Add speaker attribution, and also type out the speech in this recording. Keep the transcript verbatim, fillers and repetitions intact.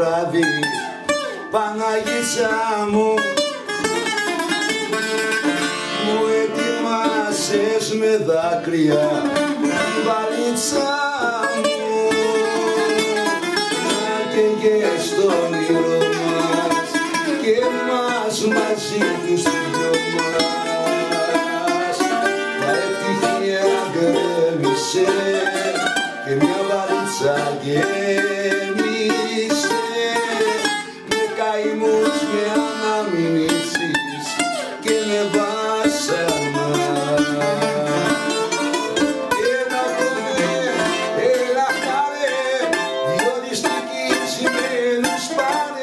Speaker 1: βράδυ, Παναγίτσα μου, μου ετοιμάσες με δάκρυα την βαλίτσα μου, να καίγες στο όνειρο μας και εμάς μαζί τους δυο μας. Τα ευτυχία γκρέμισε και μια βαλίτσα γέμισε με καημούς, με αναμνήσεις και με βάσανα. Έλα κοβέ, έλα χαρέ, δυο δυστικοί σημαίνουν σπάνε.